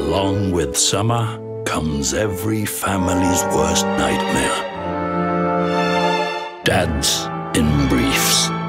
Along with summer comes every family's worst nightmare. Dads in briefs.